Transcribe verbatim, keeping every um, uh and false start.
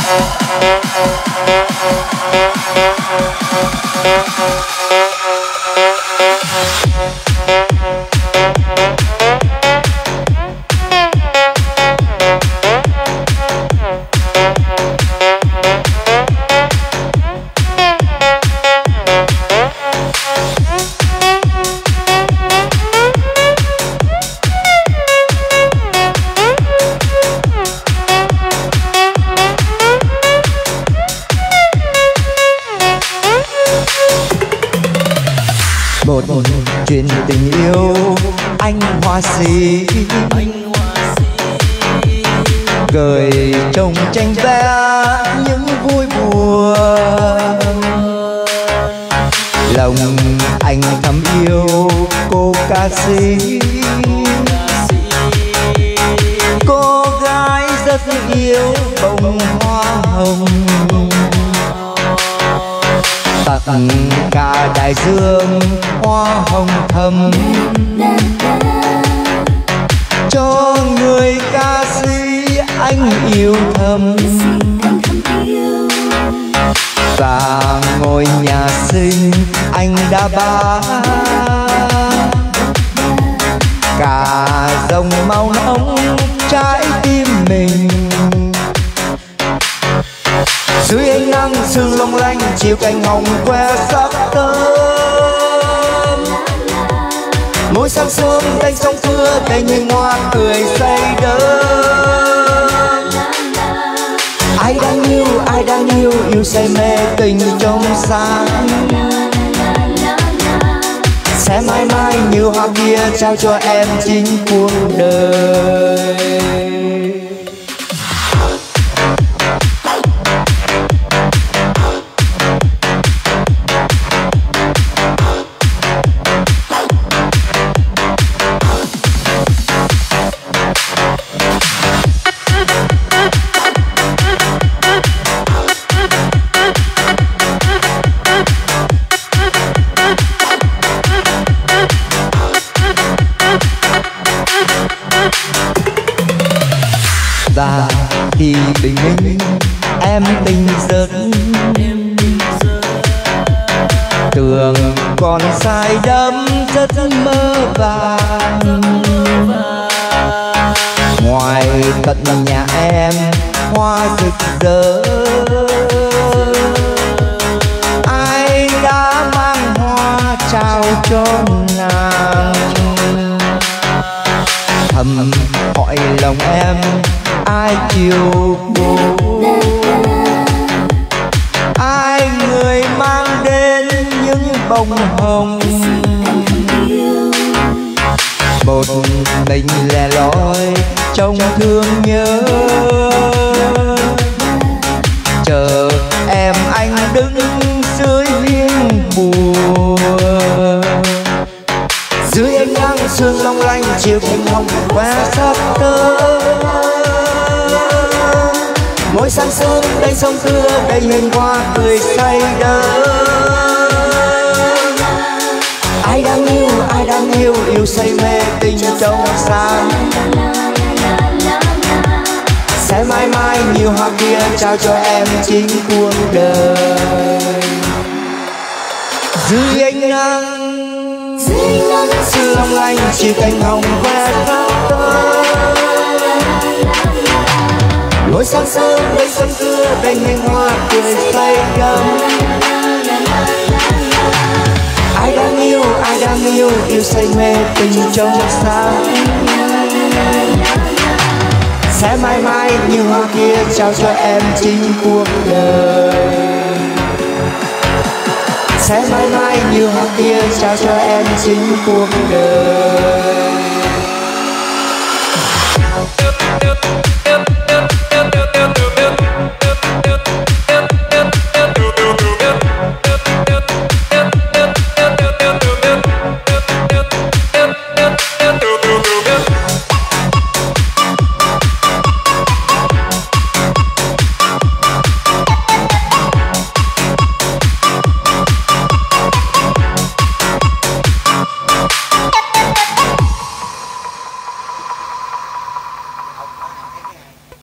Một chuyện tình yêu anh họa sĩ gửi trong tranh vẽ những vui buồn. Lòng anh thầm yêu cô ca sĩ, cô gái rất yêu bông hoa hồng. Tặng cả đại dương hoa hồng thầm cho người ca sĩ anh yêu thầm. Và ngôi nhà xinh anh đã bán cả dòng màu nóng trái tim mình. Dưới ánh nắng sương long lanh chiều cành hồng que sắc thơm. Mỗi sáng sớm tay sông thưa tay nhìn hoa cười say đắm. Ai đang yêu ai đang yêu yêu say mê tình trong sáng. Sẽ mãi mãi như hoa kia trao cho em chính cuộc đời. Và khi bình minh em tình giấc, tường còn say đắm rất mơ vàng. Ngoài tận nhà em hoa rực rỡ, ai đã mang hoa trao cho nàng. Thầm hỏi lòng em ai chiều cô, ai người mang đến những bông hồng. Một mình lẻ loi trong thương nhớ, chờ em anh đứng dưới hiên buồn. Dưới ánh nắng sương long lanh chiều cành hồng que sắc thơm. Mỗi sáng sớm đây sông thưa đây hiền hoa cười say đắm. Ai đang yêu ai đang yêu yêu say mê tình trong sáng. Sẽ mãi mãi như hoa kia trao cho em chính cuộc đời. Dưới ánh nắng sương long lanh chiều cành hồng que sắc thơm. Mỗi sáng sớm đây sông thưa đây hiền hoa cười say đắm. Ai đang yêu ai đang yêu yêu say mê tình trong sáng. Sẽ mãi mãi như hoa kia trao cho em chính cuộc đời. Sẽ mãi mãi như hoa kia trao cho em chính cuộc đời.